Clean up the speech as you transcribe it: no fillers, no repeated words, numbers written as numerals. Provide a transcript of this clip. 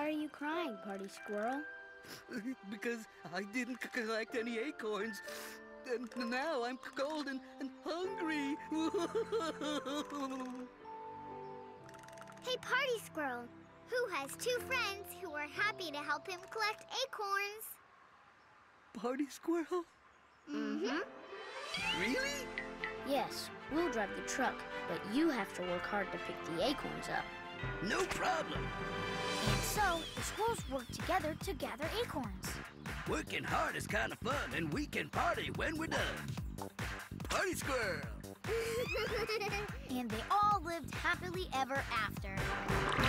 Why are you crying, Party Squirrel? Because I didn't collect any acorns. And now I'm cold and hungry. Hey, Party Squirrel, who has two friends who are happy to help him collect acorns? Party Squirrel? Mm-hmm. Really? Yes, we'll drive the truck, but you have to work hard to pick the acorns up. No problem. And so, the squirrels work together to gather acorns. Working hard is kind of fun, and we can party when we're done. Party Squirrel! And they all lived happily ever after.